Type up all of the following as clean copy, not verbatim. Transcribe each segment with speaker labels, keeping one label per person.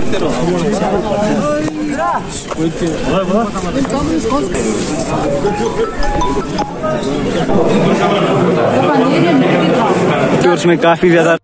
Speaker 1: میں کافی زیادہ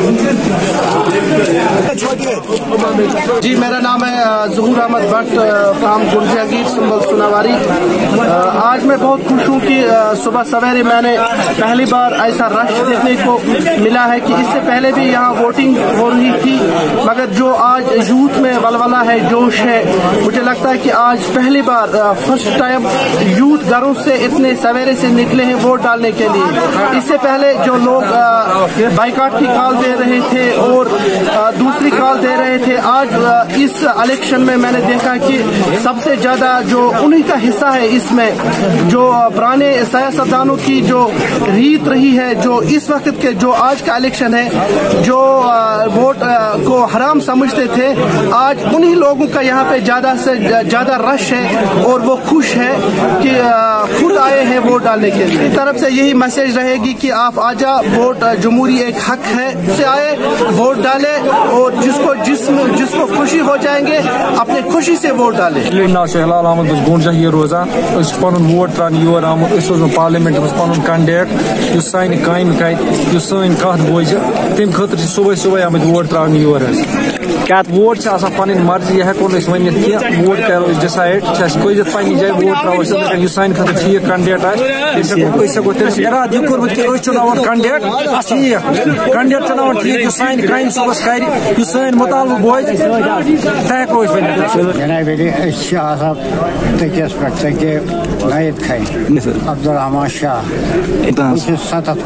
Speaker 2: جی میرا نام ہے ظہور احمد بٹ فرام گرجاگیر سنبل سناواری. آج میں بہت خوش ہوں کہ صبح سویرے میں نے پہلی بار ایسا رش دیکھنے کو ملا ہے کہ اس سے پہلے بھی یہاں ووٹنگ ہو رہی تھی, مگر جو آج یوتھ میں ولولہ ہے, جوش ہے, مجھے لگتا ہے کہ آج پہلی بار فرسٹ ٹائم یوتھ گھروں سے اتنے سویرے سے نکلے ہیں ووٹ ڈالنے کے لیے. اس سے پہلے جو لوگ بائیکاٹ کی کال دے رہے تھے اور دوسری کال دے رہے تھے, آج اس الیکشن میں میں نے دیکھا کہ سب سے زیادہ جو انہی کا حصہ ہے اس میں, جو پرانے سیاستدانوں کی جو ریت رہی ہے, جو اس وقت کے جو آج کا الیکشن ہے, جو ووٹ کو حرام سمجھتے تھے, آج انہی لوگوں کا یہاں پہ زیادہ سے زیادہ رش ہے اور وہ خوش ہے کہ خود آئے ہیں ووٹ ڈالنے کے لیے. طرف سے یہی میسج رہے گی کہ آپ آجا, ووٹ جمہوری ایک حق ہے, سے آئے ووٹ ڈالے اور جس کو خوشی ہو جائیں گے اپنے خوشی سے ووٹ ڈالے.
Speaker 3: ناو ہلال احمد بس گونڈ جہی روزان پن ووٹ تران یور آمت روز پارلیمنٹ مز پن کنڈیٹ اس سانہ کامہ کر اس سن کت بوزِ تمہ خاطر صبح صبح آمت ووٹ تران یور. کیا ووٹ پن مرضی یہ ہیکو ورنت کی ووٹ کرو ڈسائڈ کھت پنہ جائے ووٹ ترو اس سان خاطر ٹھیک کنڈیٹ آکو تیل ارادہ یہ کورمت کہ چناون کنڈیٹ ٹھیک کنڈیٹ چناون ٹھیک جو سان کامہ صبح کر سن مطالبہ بوزِ تہ ہیکو ورنت.
Speaker 4: جناب علی تکیس پہ تکہ نید کھائی عبدالرحمان شاہ 70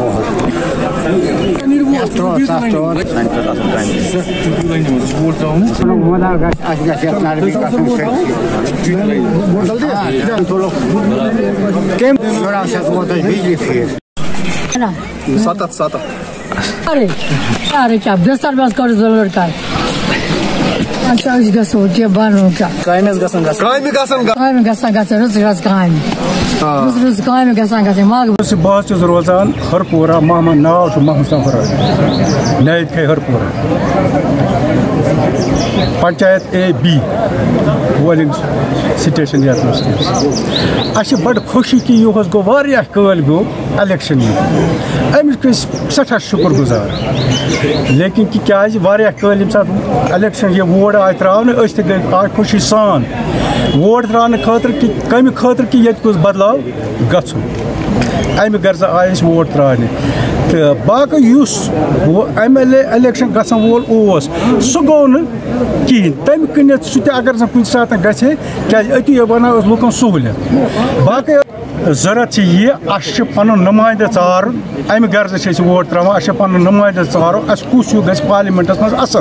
Speaker 4: بجلی پھیر
Speaker 5: 7 لڑکا اچھا گھو کیا بنو کیا
Speaker 3: بہت روزان ہرپورہ محمد ناو محمد سفر نید کھے Harpora panchayat A B polling station یتھ بڑ خوشی کہ یہ گو واریاہ کال گو الیکشن امس سٹھا شکر گزار, لیکن کہ کیازِ واریاہ کال یم سات الیکشن یہ ووٹ آئی تراؤن اس تہ گئی آج خوشی سان ووٹ تراؤن خاطر کہ کمہ خاطر کہ یہ کس بدلاو گژھُن امہ غرض آئے ووٹ ترانے. تو باقی اس ایم ایل اے الیکشن گژھن وول سہ گو نہٕ کہین تمہ کنیتھ سہ تہ اگر کُنہِ ساتہٕ گژھِ کیازِ أتی بناو لُکن سہوٗلیت. باقی ضرورت یہ اس پن نمائندہ ژارن امہ غرض ووٹ تراوان اس پن نمائندہ ژارو اس کس ہیو گژھِ پارلیمنٹس مز اصل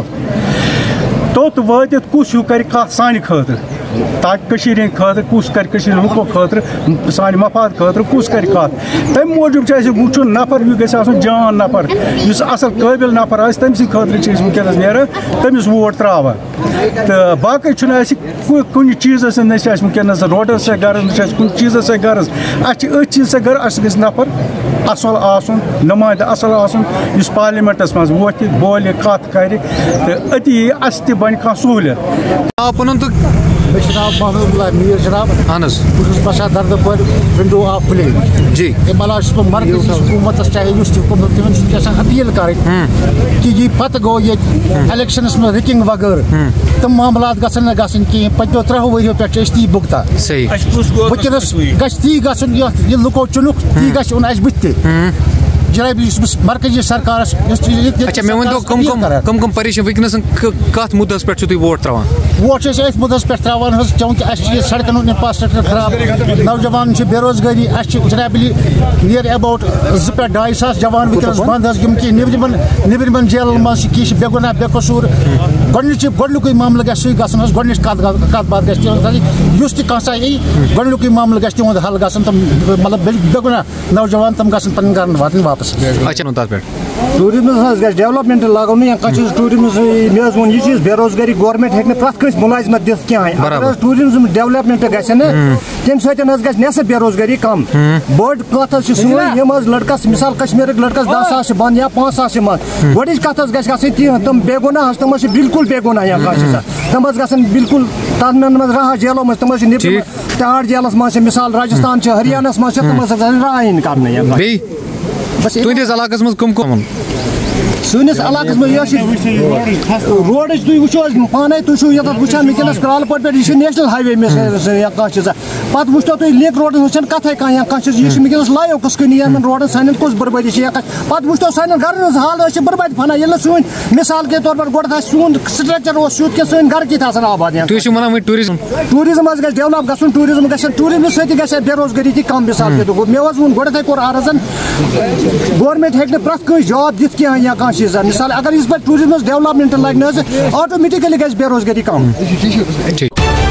Speaker 3: توت وٲتِتھ کس ہیو کر کتھ سانہِ خٲطرٕ تاکہ کشیر ہند خاطر کس کر لوکو خاطر سانہ مفاد خاطر کس کر کت تمہ موجود وچن نفر یہ گژھِ آسن جان نفر اس اصل قابل نفر آس تم سی خاطر ونکس نیران تمس ووٹ تراوان. تو باقی کن چیز ونکس روڈس سے غرض کن چیز سے غرض اس چیز سے غرض اس گژھِ نفر اصل آسن نمائندہ اصل آسن اس پارلیمنٹس مز ووت بولہِ کت کر تو اتی اس تہ بن کھانا سہولیت.
Speaker 4: جناب محمد اللہ میر جناب اہن بہت بسان دردپور ونڈو آف پلین جی امہ علاوہ بہت مرکزی حکومت چاہے اس حکومت تمہیں اپیل کریں کہ یہ پتہ گو یہ الیکشنس میں رکنگ وغیر تم معاملات گھن نا گھن کہیں پتو 3 ؤریو پہ تی بگتا ونکس گھس تی گھن یہ لکو چنک تی گھس ان اس بت جناب مرکزی سرکار
Speaker 6: اچھا مے ونتو کم پریشان ونکس کت مدس پہ تھی ووٹ تراوان
Speaker 4: ووٹ ات مدس پہ تراوان چونکہ اس سڑکن ہند انفراسٹرکچر خراب نوجوان بے روزگاری جناب نیر اباؤٹ 2 پہ 2.5 ساس جوان ونکس بند یم کہ نبرمن جیلن مز بے گناہ بے قصور گۄڈنیُکُے معاملہٕ گژھِ سُے گژھُن حظ گۄڈنِچ کتھ باتھ گژھِ یُس تہِ کانٛہہ سا یی گۄڈنیُکُے معاملہٕ گژھِ تِہُنٛد حل گژھُن تِم مطلب بے گُناہ نوجوان تِم گژھن پنٕنۍ گرن واتٕنۍ واپس.
Speaker 7: ٹوٗرِزمس حظ گژھِ ڈیولپمنٹ لاگُن یا کانٛہہ چیٖز ٹوٗرِزمس مےٚ حظ ووٚن یہِ چیٖز بے روزگٲری گورمنٹ ہیٚکہِ نہٕ پرٛٮ۪تھ کٲنٛسہِ
Speaker 4: ملازمت دِتھ کینٛہہ اگر ٹوٗرِزم ڈیولپمنٹ گژھِ نا تمہِ سۭتۍ حظ گژھِ نٮ۪صف بے روزگٲری کم بٔڑ کتھ حظ چھِ سٲنۍ یِم حظ لڑکس مثال کشمیرٕکۍ لڑکس 10 ساس چھِ بنٛد یا 5 ساس چھِ بنٛد گۄڈٕچ کتھ حظ گژھِ گژھٕنۍ تی تِم بے گۄناہ حظ تِم حظ چھِ بالکل بے گۄناہ یا کانٛہہ تِم حظ گژھن بالکل تتھ منٛز راحت جیلو منٛز تِم حظ چھِ نیٚبرِم تہاڑ جیلس منٛز چھِ مثال راجستھان چھِ ہریانس منٛز چھِ تِم حظ گژھن راے یِنۍ کرنہٕ
Speaker 6: تُہنٛدِس علاقس منٛز کم کم
Speaker 4: سٲنِس علاقس منٛز یۄس روڈٕچ تُہۍ وٕچھو حظ پانے تُہۍ چھُو ییٚتٮ۪تھ وٕچھان وٕنکٮ۪نس کرٛالہٕ پٮ۪ٹھ یہِ چھُ نیشنل ہاے وے یا کانٛہہ چیٖزا پتہٕ وٕچھتو تُہۍ لِنک روڈس منٛز چھَنہٕ کتھے کانٛہہ یا کانٛہہ چیٖز یہِ چھُ وٕنکٮ۪نس لایو قٕصہٕ کٕنی یِمن روڈن سانٮ۪ن کُس بربٲدی چھِ یا پتہٕ وٕچھتو سانٮ۪ن گرن ہٕنٛز حال أسۍ چھِ بربٲدی فنان ییٚلہِ نہٕ سٲنۍ مثال کے طور پر گۄڈٕ آسہِ سون سٹرکچر اوس سیوٚد کینٛہہ سٲنۍ گرٕ کِتھ آسان آباد
Speaker 6: تُہۍ چھِو ونان وۄنۍ
Speaker 4: ٹوٗرِزم حظ گژھِ ڈیولپ گژھُن ٹوٗرِزم سۭتی گژھِ بے روزگٲری تہِ کم مثال کے طور مےٚ حظ ووٚن گۄڈٕنیتھٕے کوٚر عرضن گورمنٹ ہیٚکہِ نہٕ پرٛٮ۪تھ کٲنٛسہِ جاب دِتھ کینٛہہ یا کانٛہہ چیٖزا مثال اگر یِژھ پٲٹھۍ ٹوٗرِزمس ڈیولپمنٹ لگہِ نہ حظ آٹومیٹِکلی گژھِ بے روزگٲری کم